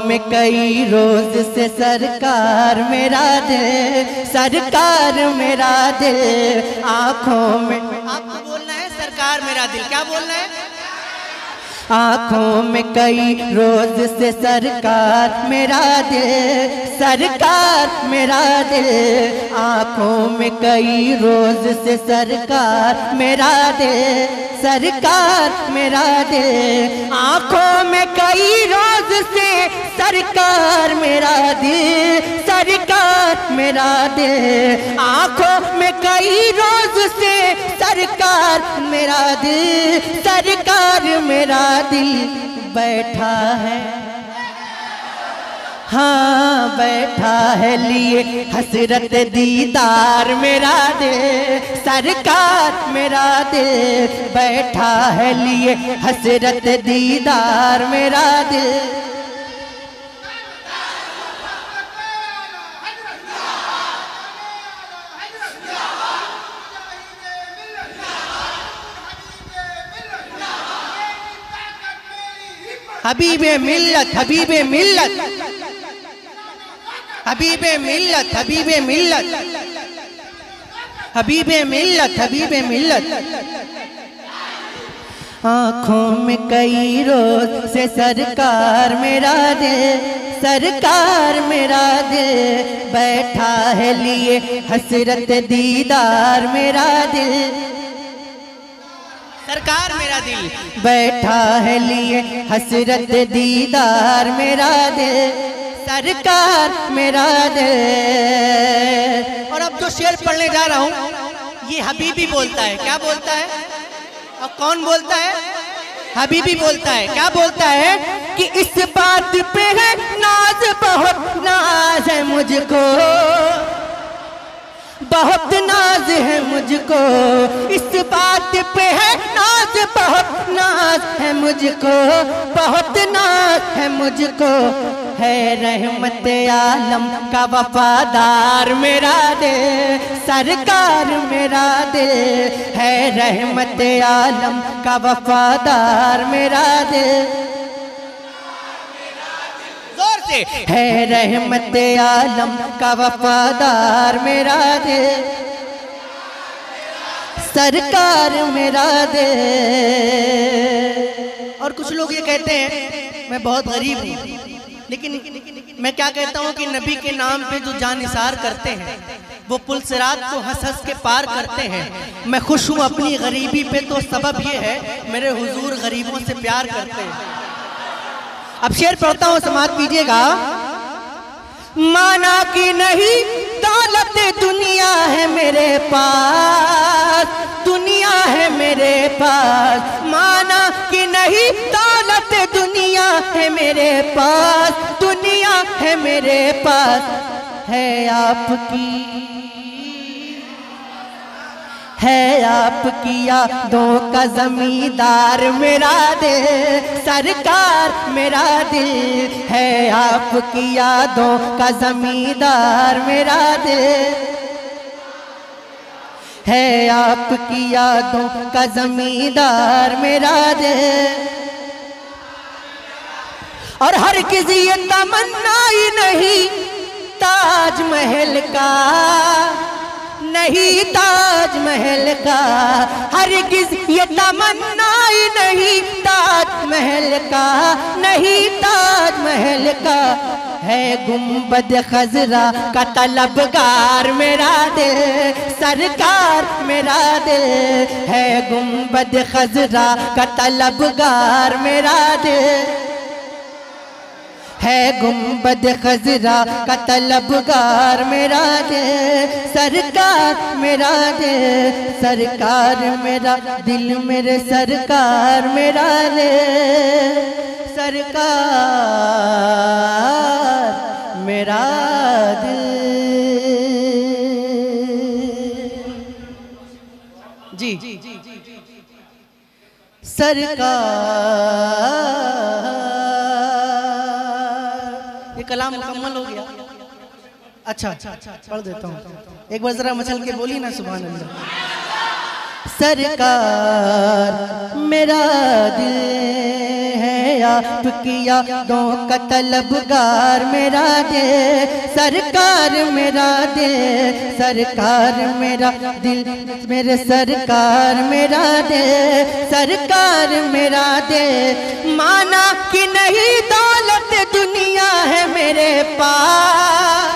में कई रोज से सरकार मेरा दिल, सरकार मेरा दिल आँखों में। आपको बोलना है सरकार मेरा दिल, क्या बोलना है? आँखों में कई रोज से सरकार मेरा दिल, सरकार मेरा दिल आँखों में कई रोज से सरकार मेरा दिल, सरकार मेरा दिल आँखों में कई रोज से सरकार मेरा दिल, सरकार मेरा दिल आँखों में कई रोज से सरकार मेरा दिल, सरकार मेरा दिल बैठा है, हाँ बैठा है लिए हसरत दीदार मेरा दिल, सरकार मेरा दिल बैठा है लिए हसरत दीदार मेरा दिल। हबीबे मिल्लत, हबीबे मिल्लत, हबीबे मिल्लत, हबीबे मिल्लत, हबीबे मिल्लत, हबीबे मिल्लत। आँखों में कई रोज से सरकार मेरा दिल, सरकार मेरा दिल बैठा है लिए हसरत दीदार मेरा दिल, सरकार मेरा दिल बैठा है लिए हसरत दीदार मेरा दिल, सरकार मेरा दिल। और अब जो शेर पढ़ने जा रहा हूँ ये हबीबी बोलता है, क्या बोलता है? और कौन बोलता है? हबीबी बोलता है। क्या बोलता है कि इस बात पे है नाज, बहुत नाज है मुझको, बहुत नाज है मुझको, इस बात पे है नाज, बहुत नाज है मुझको, बहुत नाज है मुझको, है रहमत आलम का वफादार मेरा दिल, सरकार मेरा दिल है रहमत आलम का वफादार मेरा दिल, है रहमत आलम का वफादार मेरा दिल, सरकार मेरा दिल। और कुछ लोग ये कहते हैं मैं बहुत गरीब हूँ, लेकिन मैं क्या कहता हूँ कि नबी के नाम पे जो जानिसार करते हैं वो पुल सिरात को हंस हंस के पार करते हैं। मैं खुश हूँ अपनी गरीबी पे, तो सबब ये है मेरे हुजूर गरीबों से प्यार करते हैं। अब शेर पढ़ता हूँ, समाप्त कीजिएगा। माना कि नहीं दौलत दुनिया है मेरे पास, दुनिया है मेरे पास, माना कि नहीं दौलत दुनिया है मेरे पास, दुनिया है मेरे पास, है आपकी, है आपकी यादों का जमींदार मेरा दिल, सरकार मेरा दिल है आपकी यादों का जमींदार मेरा दिल, है आपकी यादों का जमींदार मेरा दिल। और हर किसी ये तमन्ना ही नहीं ताजमहल का, नहीं ताजमहल का, हरगिज़ ये तमन्ना ही नहीं ताजमहल का, नहीं ताजमहल का, है गुंबद खजरा का तलबगार मेरा दिल, सरकार मेरा दिल है गुंबद खजरा का तलबगार मेरा दिल, है गुंबद खजरा का तलबगार मेरा दिल, सरकार मेरा दिल, सरकार मेरा दिल मेरे सरकार मेरा दिल, सरकार मेरा दिल। जी सरकार, ये कलाम मुकम्मल हो गया। अच्छा पढ़ देता हूँ, एक बार जरा मचल के बोली ना सुभान अल्लाह। सरकार मेरा दिल है आपकी यादों का तलबगार मेरा दिल, सरकार मेरा दिल, सरकार मेरा दिल, मेरे सरकार मेरा दिल, सरकार मेरा दिल। माना कि नहीं दौलत दुनिया है मेरे पास,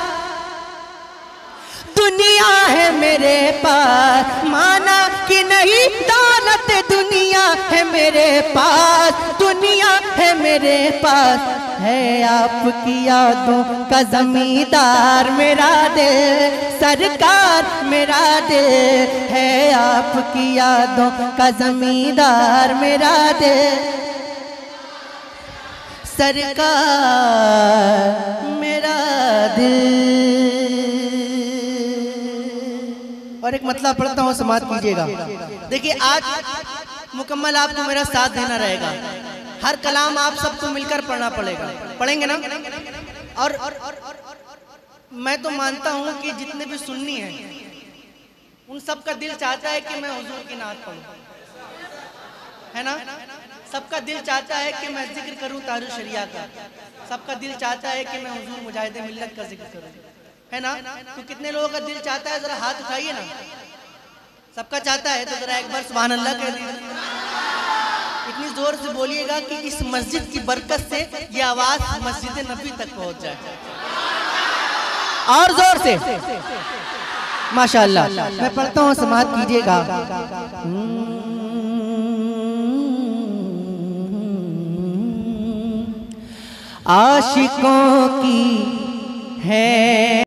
दुनिया है मेरे पास। माना कि नहीं दौलत दुनिया है मेरे पास, दुनिया है मेरे पास। है आपकी यादों का जमींदार मेरा दिल, सरकार मेरा दिल, है आपकी यादों का जमींदार मेरा दिल, सरकार मेरा दिल। और एक मतलब पढ़ता हूँ, समाप्त कीजिएगा। देखिए आज मुकम्मल आपको मेरा साथ देना रहेगा, हर कलाम आप सबको मिलकर पढ़ना पड़ेगा, पढ़ेंगे ना? और मैं तो मानता हूँ कि जितने भी सुन्नी हैं उन सबका दिल चाहता है कि मैं हुजूर की नात पढ़ूं, है ना? सबका दिल चाहता है कि मैं जिक्र करूं तारू शरिया का, सबका दिल चाहता है कि मैं हुजूर मुजाहिद मिल्लत का जिक्र करूं, है ना? तो कितने लोगों का दिल चाहता है, जरा हाथ उठाइए ना। सबका चाहता है तो जरा एक बार सुभान अल्लाह कह दीजिए, इतनी जोर से बोलिएगा कि इस मस्जिद की बरकत से ये आवाज मस्जिद नबी तक पहुंच जाए, और जोर से माशाअल्लाह। मैं पढ़ता हूँ, समाप्त कीजिएगा। आशिकों की है